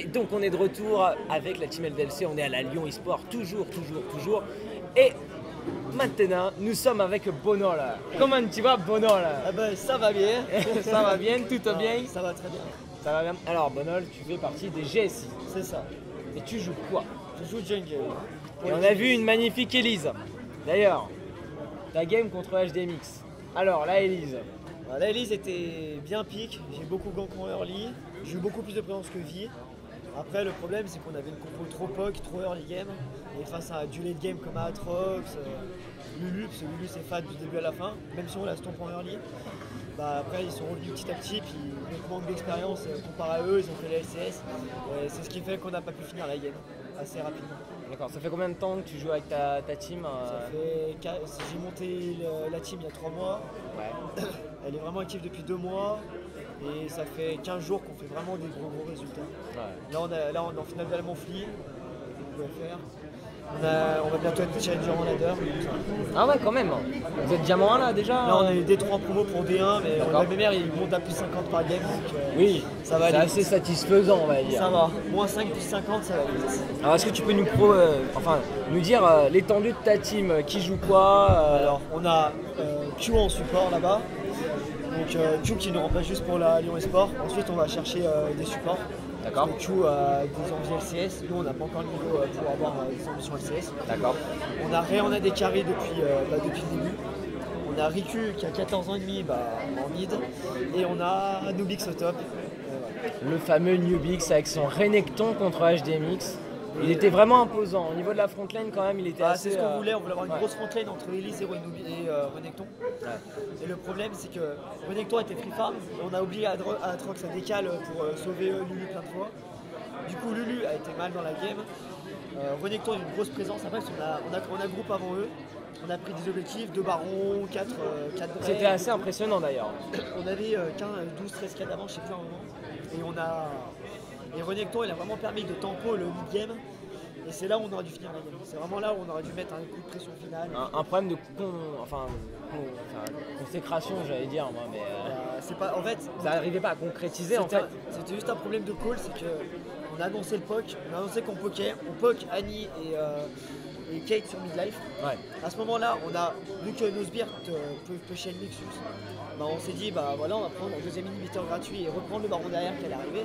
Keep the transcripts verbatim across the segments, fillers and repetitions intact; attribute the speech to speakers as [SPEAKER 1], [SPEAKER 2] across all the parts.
[SPEAKER 1] donc on est de retour avec la Team L D L C, on est à la Lyon eSport, toujours, toujours, toujours. Et maintenant, nous sommes avec Bonol. Comment tu vas, Bonol?
[SPEAKER 2] Ah ben, ça va bien.
[SPEAKER 1] Ça va bien, tout
[SPEAKER 2] Ah,
[SPEAKER 1] bien?
[SPEAKER 2] Ça va très bien.
[SPEAKER 1] Ça va bien. Alors Bonol, tu fais partie des G S I.
[SPEAKER 2] C'est ça.
[SPEAKER 1] Et tu joues quoi?
[SPEAKER 2] Je joue jungle.
[SPEAKER 1] Et on a vu une magnifique Elise. D'ailleurs, ta game contre H D M X. Alors, la Elise.
[SPEAKER 2] Ah, la Elise était bien pique, j'ai beaucoup gank en early, j'ai eu beaucoup plus de présence que Vi. Après le problème c'est qu'on avait une compo trop poke, trop early game, et face à du late game comme Aatrox, euh, Lulu, parce que Lulu c'est fat du début à la fin, même si on la stomp en early. Bah, après ils sont revenus petit à petit, puis notre manque d'expérience euh, comparé à eux, ils ont fait la L C S, et c'est ce qui fait qu'on n'a pas pu finir la game assez rapidement.
[SPEAKER 1] D'accord, ça fait combien de temps que tu joues avec ta, ta team?
[SPEAKER 2] Ça
[SPEAKER 1] euh...
[SPEAKER 2] fait, j'ai monté le- la team il y a trois mois.
[SPEAKER 1] Ouais.
[SPEAKER 2] Elle est vraiment active depuis deux mois et ça fait quinze jours qu'on fait vraiment des gros gros résultats.
[SPEAKER 1] Ouais.
[SPEAKER 2] Là on, a, là on est en finale de la Monfly, on peut faire. On, a- on va bientôt être challenger en ladder.
[SPEAKER 1] Ah ouais, quand même. Vous êtes diamant un là déjà?
[SPEAKER 2] Là on est D trois en promo pour D un, mais
[SPEAKER 1] D'accord.
[SPEAKER 2] le M M R il monte à plus cinquante par game. Donc, euh,
[SPEAKER 1] Oui,
[SPEAKER 2] ça va
[SPEAKER 1] c'est
[SPEAKER 2] aller.
[SPEAKER 1] assez satisfaisant, on va dire.
[SPEAKER 2] Ça va, moins cinq plus cinquante, ça va aller.
[SPEAKER 1] Alors est-ce que tu peux nous pro, euh, enfin, nous dire euh, l'étendue de ta team, euh, qui joue quoi euh,
[SPEAKER 2] Alors on a euh, Q en support là-bas. Donc euh, Q qui nous remplace juste pour la Lyon eSport. Ensuite on va chercher euh, des supports.
[SPEAKER 1] D'accord.
[SPEAKER 2] Parce que Q a des envies L C S. Nous on n'a pas encore le niveau euh, pour avoir euh, des ambitions L C S.
[SPEAKER 1] D'accord.
[SPEAKER 2] On a Ré, on a des carrés depuis, euh, bah, depuis le début. On a Riku qui a quatorze ans et demi bah, en mid. Et on a Nubix au top. Euh, voilà.
[SPEAKER 1] Le fameux Nubix avec son Renekton contre H D M X. Il était vraiment imposant. Au niveau de la frontline, quand même, il était
[SPEAKER 2] Bah,
[SPEAKER 1] assez.
[SPEAKER 2] c'est ce qu'on
[SPEAKER 1] euh,
[SPEAKER 2] voulait, on voulait avoir une
[SPEAKER 1] ouais.
[SPEAKER 2] grosse frontline entre Elise et, Renubi- et euh, Renekton.
[SPEAKER 1] Ouais.
[SPEAKER 2] Et le problème c'est que Renekton était free farm et on a oublié à Aatrox à décale pour euh, sauver euh, Lulu plein de fois. Du coup Lulu a été mal dans la game. Euh, Renekton a une grosse présence, après on a, on, a, on a groupe avant eux. On a pris des objectifs, deux barons, quatre euh, quatre Drake.
[SPEAKER 1] C'était assez impressionnant d'ailleurs.
[SPEAKER 2] On avait euh, quinze, douze, treize cas d'avance, je sais plus un moment. Et on a. Et Renekton il a vraiment permis de tempo le mid-game. Et c'est là où on aurait dû finir la game. C'est vraiment là où on aurait dû mettre un coup de pression finale.
[SPEAKER 1] Un, un problème de con, enfin, con- enfin, consécration, j'allais dire moi, mais euh,
[SPEAKER 2] Euh, c'est pas, en fait,
[SPEAKER 1] ça n'arrivait pas à concrétiser en
[SPEAKER 2] c'était
[SPEAKER 1] fait.
[SPEAKER 2] un- c'était juste un problème de call, c'est que on a annoncé le poke, on a annoncé qu'on pokait, on poke Annie et, euh, et Kate sur midlife.
[SPEAKER 1] Ouais.
[SPEAKER 2] À ce moment-là, on a vu que Nosbeard euh, peut pusher le Nexus. Bah, on s'est dit bah voilà, on va prendre un deuxième inhibiteur gratuit et reprendre le baron derrière qui allait arriver.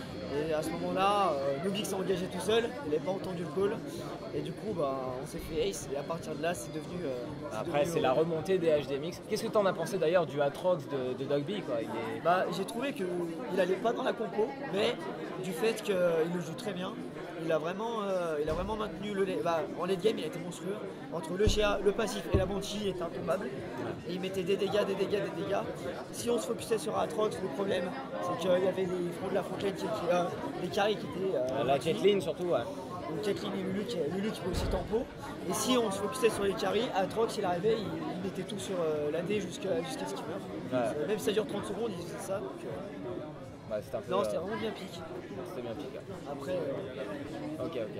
[SPEAKER 2] Et à ce moment-là, euh, Nubix s'est engagé tout seul, il n'avait pas entendu le call. Et du coup, bah, on s'est fait ace. Et à partir de là, c'est devenu. euh,
[SPEAKER 1] Après,
[SPEAKER 2] devenu,
[SPEAKER 1] c'est
[SPEAKER 2] euh,
[SPEAKER 1] la remontée des H D M X. Qu'est-ce que tu en as pensé d'ailleurs du Aatrox de, de Dogby quoi? Il est...
[SPEAKER 2] Bah, j'ai trouvé qu'il n'allait pas dans la compo, mais du fait qu'il le joue très bien, il a vraiment, euh, il a vraiment maintenu le late- bah, en late game, il a été monstrueux. Entre le G A, le passif et la Banshee, il était intombable. Et il mettait des dégâts, des dégâts, des dégâts. Si on se focusait sur Aatrox, le problème, c'est qu'il y avait des fronts de la frontline, qui, qui, euh, des carrés qui étaient. euh,
[SPEAKER 1] La
[SPEAKER 2] gratuits.
[SPEAKER 1] Caitlyn surtout, ouais.
[SPEAKER 2] Donc Caitlyn et Lulu qui, Lulu qui peut aussi tempo. Et si on se focusait sur les carries, Aatrox il arrivait, il, il mettait tout sur euh, l'A D jusqu'à jusqu'à ce qu'il meure.
[SPEAKER 1] Ouais.
[SPEAKER 2] Euh, Même si ça dure trente secondes, il faisait ça. Donc, euh,
[SPEAKER 1] Bah, c'était un peu.
[SPEAKER 2] non,
[SPEAKER 1] euh,
[SPEAKER 2] c'était vraiment bien pique.
[SPEAKER 1] c'était bien piqué.
[SPEAKER 2] Après, euh,
[SPEAKER 1] Ok, ok.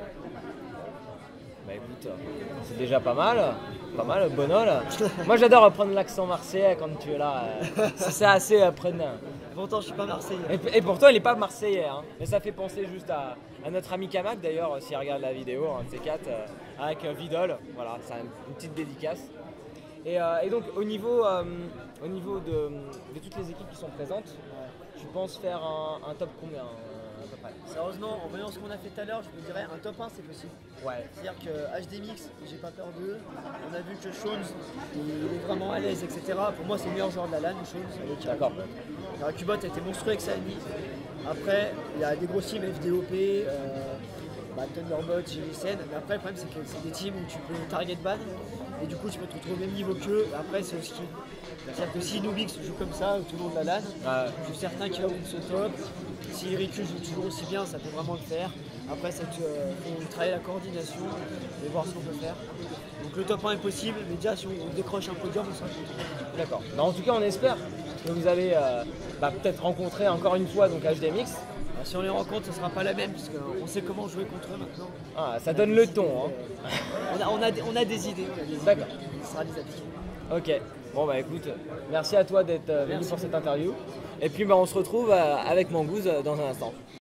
[SPEAKER 1] Bah écoute, euh, c'est déjà pas mal, pas mal, Bonol. Moi j'adore apprendre l'accent marseillais quand tu es là. euh, c'est c'est assez apprenant.
[SPEAKER 2] pourtant je suis pas marseillais.
[SPEAKER 1] Et, et pourtant il n'est pas marseillais, hein. Mais ça fait penser juste à, à notre ami Kamak d'ailleurs, s'il regarde la vidéo, un de ces quatre, euh, avec euh, Vidol. Voilà, c'est une petite dédicace. Et, euh, et donc au niveau, euh, au niveau de, de toutes les équipes qui sont présentes, tu penses faire un, un top combien euh, à peu près?
[SPEAKER 2] Sérieusement, en voyant ce qu'on a fait tout à l'heure, je me dirais un top un c'est possible.
[SPEAKER 1] Ouais.
[SPEAKER 2] C'est-à-dire que H D M X, j'ai pas peur d'eux. On a vu que Shones, il est vraiment à l'aise, et cetera. Pour moi, c'est le meilleur joueur de la LAN, Shones. avec
[SPEAKER 1] D'accord.
[SPEAKER 2] Cubot. Cubot a été monstrueux avec Sani. Après, il y a des gros teams F D O P, euh, bah, Thunderbot, G V C N. Mais après, le problème, c'est que c'est des teams où tu peux target ban. Et du coup, tu peux te retrouver au même niveau qu'eux. Et après, c'est au skill. C'est-à-dire que si Nubix joue comme ça tout le long de la LAN,
[SPEAKER 1] Ouais.
[SPEAKER 2] je suis certain qu'il va win ce top. Si Riku joue toujours aussi bien, ça peut vraiment le faire. Après, ça te, euh, faut travailler la coordination et voir ce qu'on peut faire. Donc le top un est possible, mais déjà si on décroche un podium, on sera content.
[SPEAKER 1] D'accord. Bah, en tout cas, on espère que vous allez euh, bah, peut-être rencontrer encore une fois donc H D M X.
[SPEAKER 2] Alors, si on les rencontre, ce ne sera pas la même, parce qu'on sait comment jouer contre eux maintenant.
[SPEAKER 1] Ah, ça
[SPEAKER 2] On a
[SPEAKER 1] donne
[SPEAKER 2] des
[SPEAKER 1] le
[SPEAKER 2] idées,
[SPEAKER 1] ton. Hein.
[SPEAKER 2] euh, on, a, on, a, des- on a des idées. on a des idées.
[SPEAKER 1] D'accord.
[SPEAKER 2] Ce sera des appliqués.
[SPEAKER 1] Ok. Bon bah écoute, merci à toi d'être euh, venu
[SPEAKER 2] Merci.
[SPEAKER 1] pour cette interview. Et puis bah, on se retrouve euh, avec Mangouze euh, dans un instant.